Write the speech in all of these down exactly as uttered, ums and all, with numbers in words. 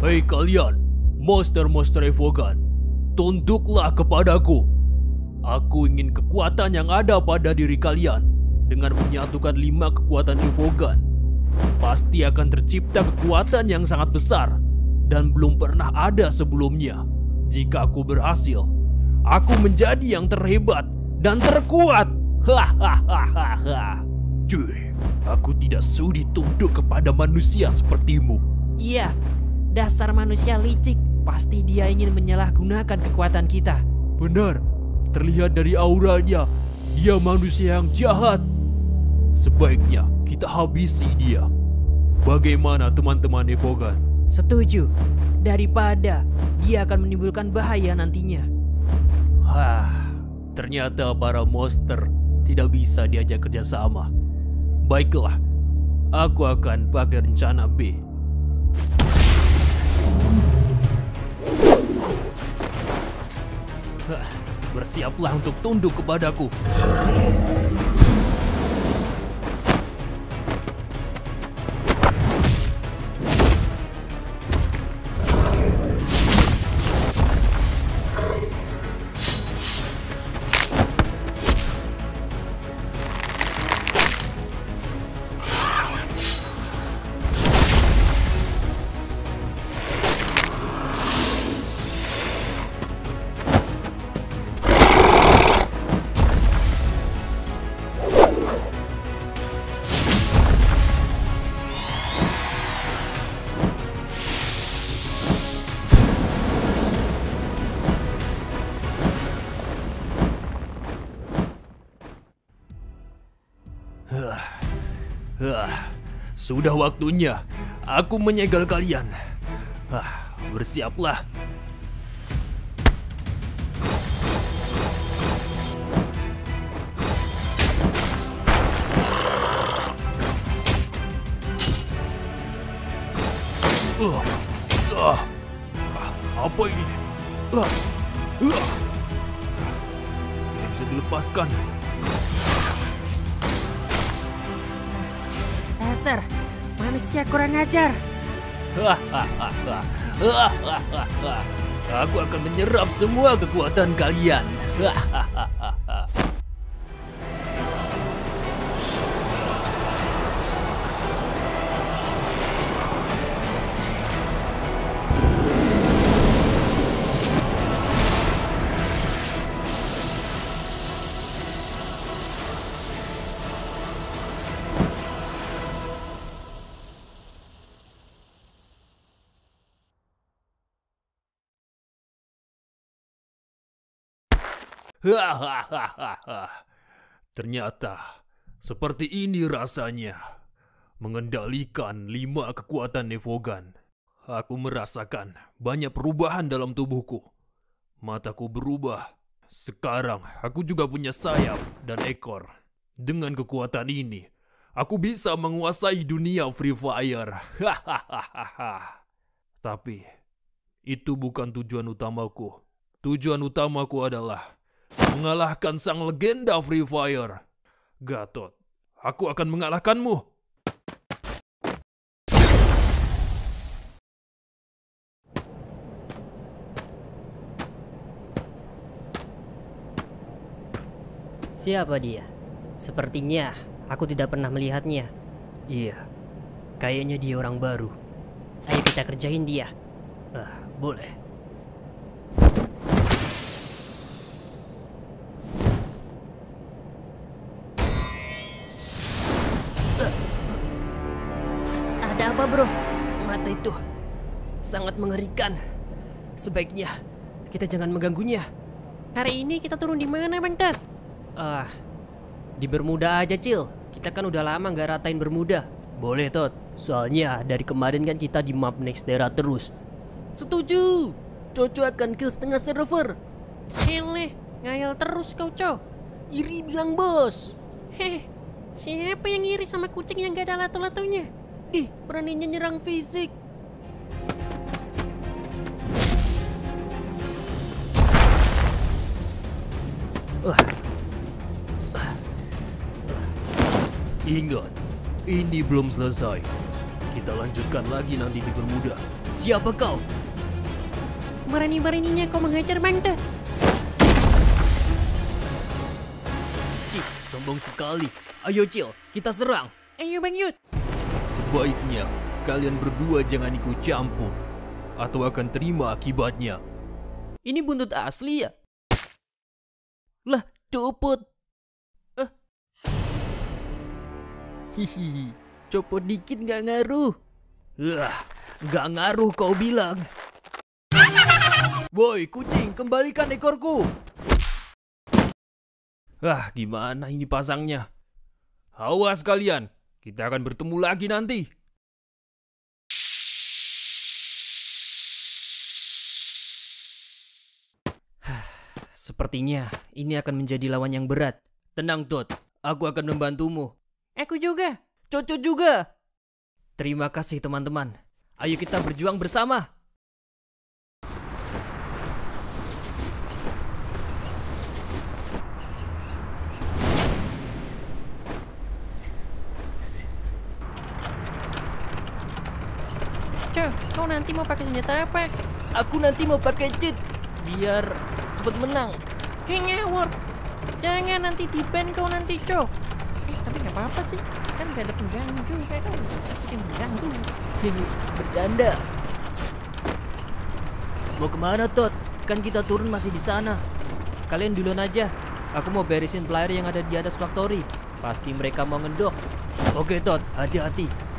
Hei kalian, monster-monster Evogan, tunduklah kepadaku. Aku ingin kekuatan yang ada pada diri kalian. Dengan menyatukan lima kekuatan Evogan, pasti akan tercipta kekuatan yang sangat besar dan belum pernah ada sebelumnya. Jika aku berhasil, aku menjadi yang terhebat dan terkuat. Hahaha. Cuy, aku tidak sudi tunduk kepada manusia sepertimu. Iya, dasar manusia licik. Pasti dia ingin menyalahgunakan kekuatan kita. Benar, terlihat dari auranya, dia manusia yang jahat. Sebaiknya kita habisi dia. Bagaimana teman-teman Evogan? Setuju, daripada dia akan menimbulkan bahaya nantinya. Hah, ternyata para monster tidak bisa diajak kerjasama. Baiklah, aku akan pakai rencana B. Hah, bersiaplah untuk tunduk kepadaku. Hah, sudah waktunya aku menyegel kalian. Hah, bersiaplah. Uh, uh, apa ini? Uh, uh, tidak bisa dilepaskan. Dasar manusia kurang ajar. Hahaha. Aku akan menyerap semua kekuatan kalian. Hahaha. Hahaha. Ternyata seperti ini rasanya mengendalikan lima kekuatan Evogan. Aku merasakan banyak perubahan dalam tubuhku. Mataku berubah. Sekarang aku juga punya sayap dan ekor. Dengan kekuatan ini, aku bisa menguasai dunia Free Fire. Hahaha. Tapi itu bukan tujuan utamaku. Tujuan utamaku adalah mengalahkan sang legenda Free Fire. Gatot, aku akan mengalahkanmu. Siapa dia? Sepertinya aku tidak pernah melihatnya. Iya, kayaknya dia orang baru. Ayo kita kerjain dia. Ah, boleh. Ada apa, bro? Mata itu sangat mengerikan. Sebaiknya kita jangan mengganggunya. Hari ini kita turun di mana, Bang Ted? Ah, di Bermuda aja, Cil. Kita kan udah lama nggak ratain Bermuda. Boleh, Tot. Soalnya dari kemarin kan kita di map Nextera terus. Setuju. Coco akan kill setengah server. Hele, ngayal terus kau, Co. Iri bilang bos. Heh, siapa yang iri sama kucing yang gak ada lato-latonya? Ih, beraninya nyerang fisik. Uh. Ingat, ini belum selesai. Kita lanjutkan lagi nanti di Bermuda. Siapa kau? Berani-beraninya kau menghajar Bang Tut. Cik, sombong sekali. Ayo Cil, kita serang. Ayo Bang Yud. Sebaiknya kalian berdua jangan ikut campur, atau akan terima akibatnya. Ini buntut asli ya? Lah, copot. Eh. Hihi, copot dikit gak ngaruh. Wah, gak ngaruh kau bilang. Woi kucing, kembalikan ekorku. Ah, gimana ini pasangnya? Awas kalian, kita akan bertemu lagi nanti. Sepertinya ini akan menjadi lawan yang berat. Tenang Dot, aku akan membantumu. Aku juga. Cocok juga. Terima kasih teman-teman. Ayo kita berjuang bersama. Cok, kau nanti mau pakai senjata apa? Aku nanti mau pakai cheat biar cepet menang. Hei ngawur. Jangan nanti di-ban kau nanti, Cok. Eh, tapi gak apa-apa sih. Kan gak ada pengganggu juga. Kan siapa yang mengganggu? Hehe, bercanda. Mau kemana Tot? Kan kita turun masih di sana. Kalian duluan aja. Aku mau beresin player yang ada di atas factory. Pasti mereka mau ngedok. Oke Tot, hati-hati.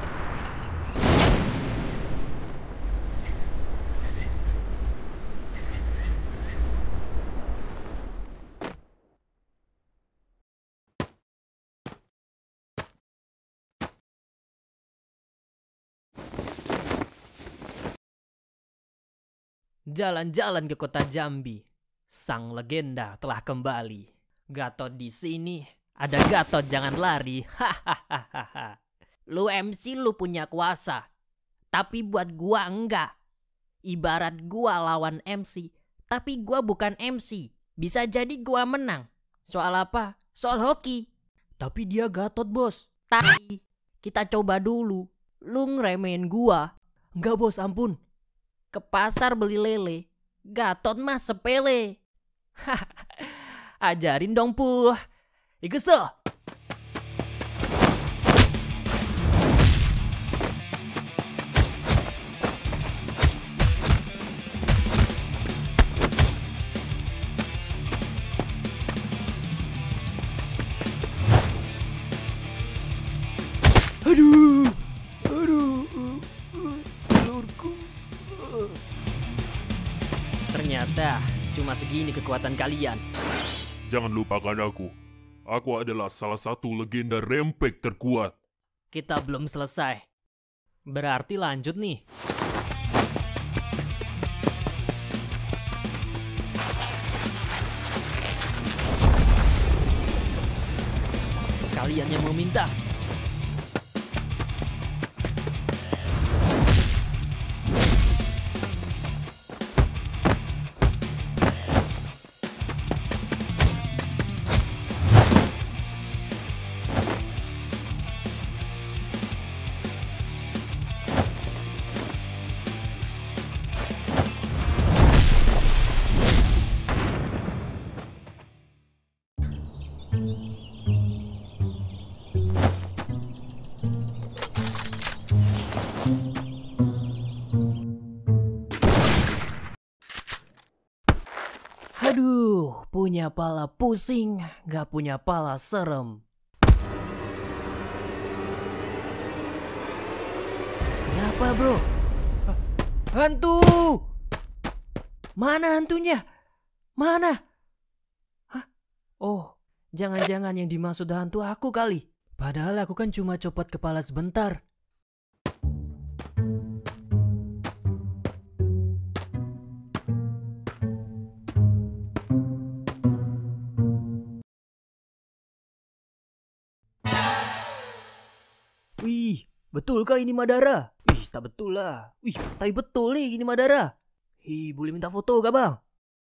Jalan-jalan ke kota Jambi. Sang legenda telah kembali. Gatot di sini. Ada Gatot, jangan lari. Hahaha. Lu M C lu punya kuasa. Tapi buat gua enggak. Ibarat gua lawan M C. Tapi gua bukan M C. Bisa jadi gua menang. Soal apa? Soal hoki. Tapi dia Gatot bos. Tapi kita coba dulu. Lu ngeremehin gua. Enggak bos, ampun. Ke pasar beli lele. Gatot mah sepele. Ajarin dong Puh. Ikut so. Aduh. Aduh. Telurku. Ternyata cuma segini kekuatan kalian. Jangan lupakan aku. Aku adalah salah satu legenda rempek terkuat. Kita belum selesai. Berarti lanjut nih. Kalian yang meminta. Aduh, punya pala pusing, gak punya pala serem. Kenapa bro? Hantu! Mana hantunya? Mana? Hah? Oh, jangan-jangan yang dimaksud hantu aku kali. Padahal aku kan cuma copot kepala sebentar. Wih, betulkah ini Madara? Ih, tak betul lah. Wih, tapi betul nih ini Madara. Ih, boleh minta foto gak bang?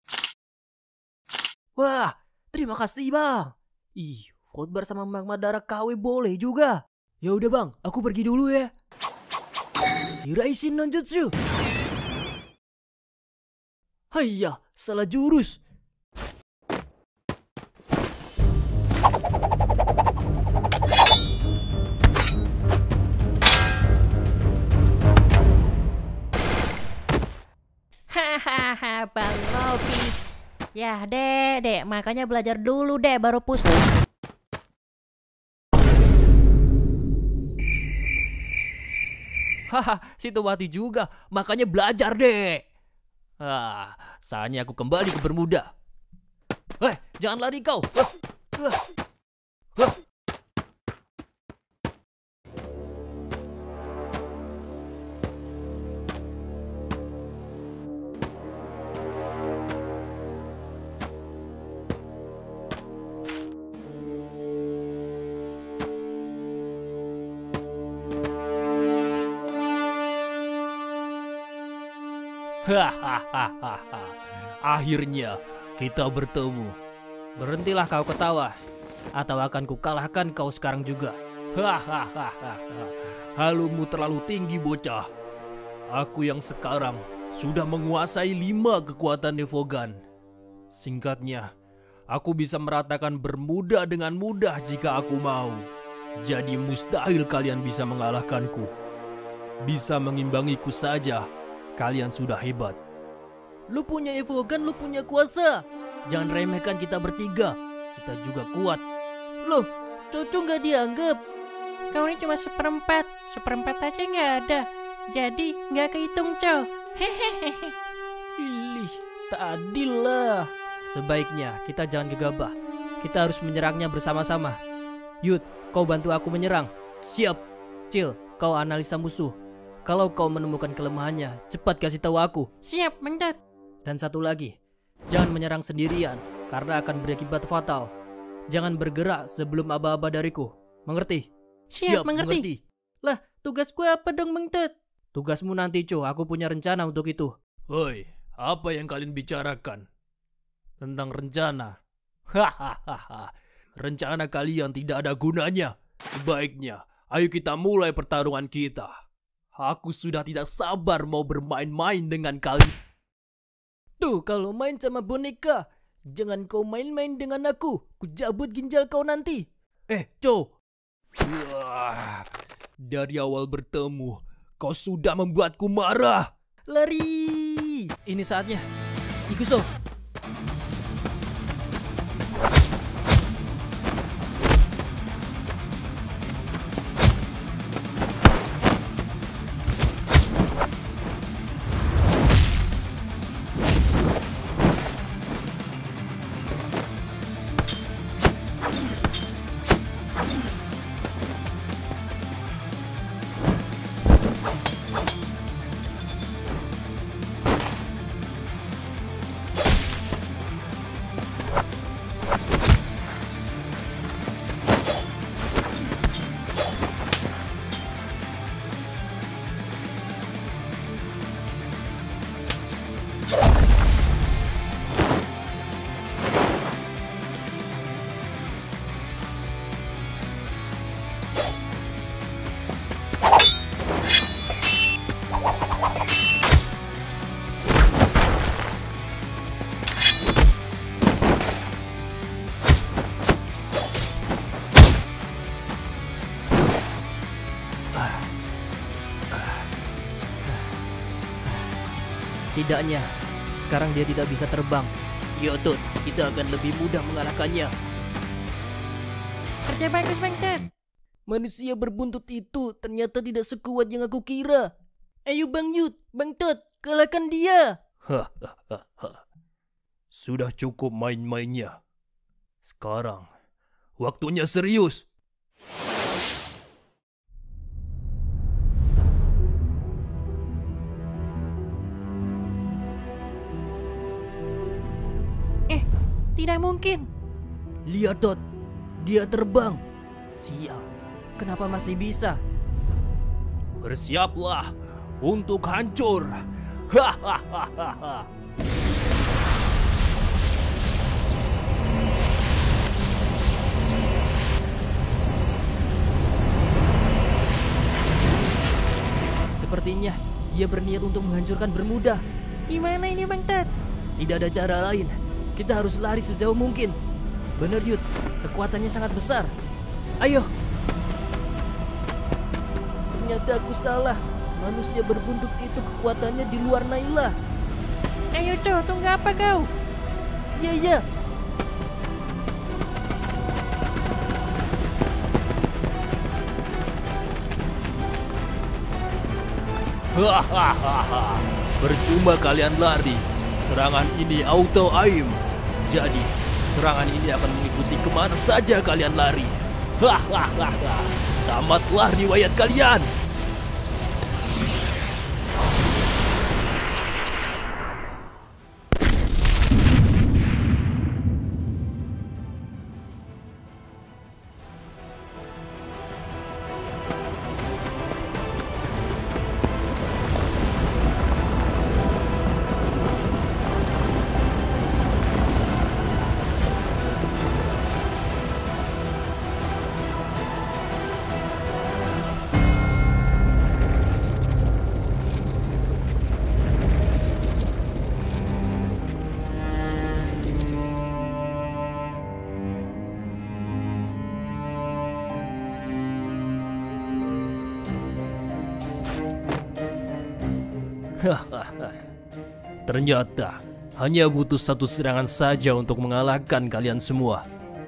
Wah, terima kasih bang. Ih, foto bersama Bang Madara K W boleh juga. Ya udah bang, aku pergi dulu ya. Hiraisin Nanjutsu. Hayya, salah jurus. Hahaha, Bang Robi. Ya, Dek, Dek, makanya belajar dulu, Dek, baru pusing. Haha, situ mati juga. Makanya belajar, Dek. Ah, saatnya aku kembali ke Bermuda. Eh, jangan lari kau. Ah, ah, ah. Hahaha. Akhirnya kita bertemu. Berhentilah kau ketawa, atau akan kukalahkan kau sekarang juga. Hahaha. Halumu terlalu tinggi, bocah. Aku yang sekarang sudah menguasai lima kekuatan Nevogan. Singkatnya, aku bisa meratakan Bermuda dengan mudah jika aku mau. Jadi mustahil kalian bisa mengalahkanku. Bisa mengimbangiku saja. Kalian sudah hebat. Lu punya Evogan, lu punya kuasa. Jangan remehkan kita bertiga. Kita juga kuat. Loh, Coco nggak dianggap. Kau ini cuma seperempat, seperempat aja nggak ada. Jadi nggak kehitung, Cow. Hehehe. Ilih, tak adil lah. Sebaiknya kita jangan gegabah. Kita harus menyerangnya bersama-sama. Yud, kau bantu aku menyerang. Siap. Cil, kau analisa musuh. Kalau kau menemukan kelemahannya, cepat kasih tahu aku. Siap, Mengtet. Dan satu lagi, jangan menyerang sendirian, karena akan berakibat fatal. Jangan bergerak sebelum aba-aba dariku. Mengerti? Siap, mengerti. Lah, tugasku apa dong, Mengtet? Tugasmu nanti, cu. Aku punya rencana untuk itu. Hoi, apa yang kalian bicarakan? Tentang rencana? Hahaha. Rencana kalian tidak ada gunanya. Sebaiknya, ayo kita mulai pertarungan kita. Aku sudah tidak sabar mau bermain-main dengan kalian. Tuh, kalau main sama boneka, jangan kau main-main dengan aku. Ku cabut ginjal kau nanti. Eh, Co. Wah, dari awal bertemu, kau sudah membuatku marah. Lari. Ini saatnya. Ikuso. Setidaknya, sekarang dia tidak bisa terbang. Ya, Tut, kita akan lebih mudah mengalahkannya. Kerja bagus, Mengtet. Manusia berbuntut itu ternyata tidak sekuat yang aku kira. Ayo Bang Yud, Bang Tut, kalahkan dia. Hahaha. Sudah cukup main-mainnya. Sekarang, waktunya serius. Tidak mungkin. Lihat, Dot. Dia terbang. Sial. Kenapa masih bisa? Bersiaplah untuk hancur. Hahaha. Sepertinya dia berniat untuk menghancurkan Bermuda. Gimana ini Bang Ted? Tidak ada cara lain. Kita harus lari sejauh mungkin. Bener Yud, kekuatannya sangat besar. Ayo. Ternyata aku salah. Manusia berbuntuk itu kekuatannya di luar Naila. Ayo Cow, tunggu apa kau? Iya, iya. Hahaha, percuma kalian lari. Serangan ini auto aim. Jadi, serangan ini akan mengikuti kemana saja kalian lari. Hahaha, tamatlah riwayat kalian. Hahaha. Ternyata hanya butuh satu serangan saja untuk mengalahkan kalian semua.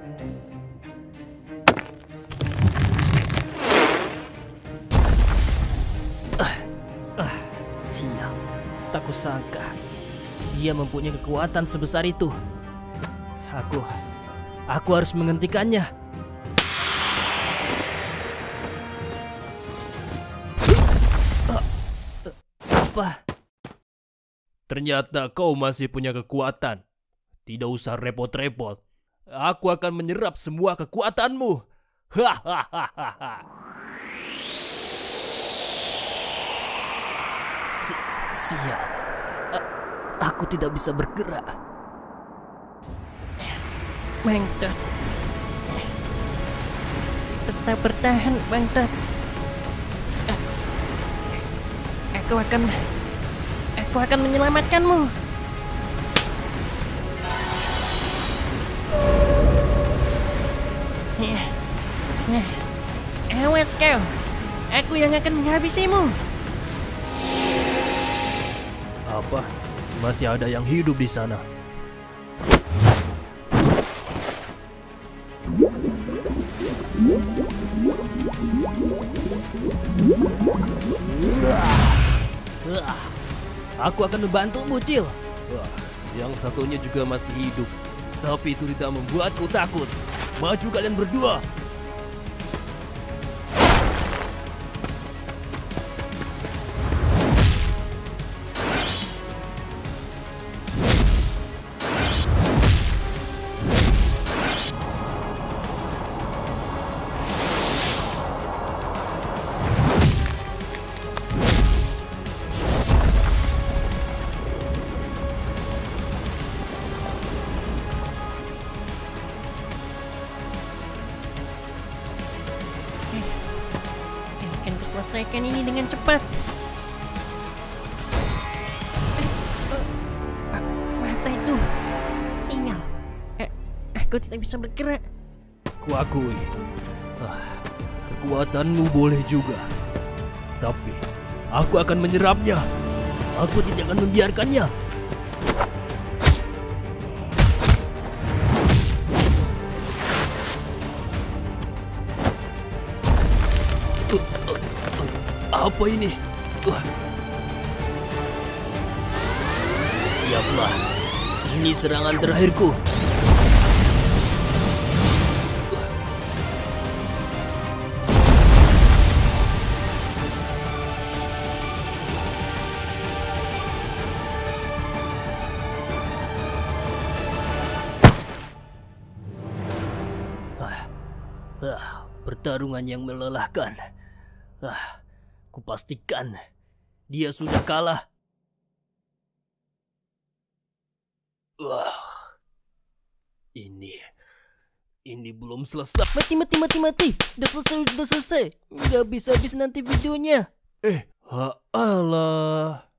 Ah, ah, sial. Tak kusangka dia mempunyai kekuatan sebesar itu. Aku, aku harus menghentikannya. Apa? Ternyata kau masih punya kekuatan. Tidak usah repot-repot. Aku akan menyerap semua kekuatanmu. Hahaha. Si sial. A- aku tidak bisa bergerak. Bang Ted. Tetap bertahan, Bang Ted. Aku akan Aku akan menyelamatkanmu. Awas kau. Aku yang akan menghabisimu. Apa? Masih ada yang hidup di sana. Wah, aku akan membantumu, Cil. Wah, yang satunya juga masih hidup. Tapi itu tidak membuatku takut. Maju kalian berdua. Selesaikan ini dengan cepat. Eh, uh, mata itu sinyal. Eh, aku tidak bisa bergerak. Kuakui, ah, kekuatanmu boleh juga. Tapi aku akan menyerapnya. Aku tidak akan membiarkannya. Apa ini? Uh. Siaplah. Ini serangan terakhirku. Uh. Ah. Ah, pertarungan yang melelahkan. Ah. Kupastikan dia sudah kalah. Wah, ini, ini belum selesai. Mati, mati, mati, mati. Udah selesai, udah selesai. Nggak bisa habis nanti videonya. Eh, Ha alah.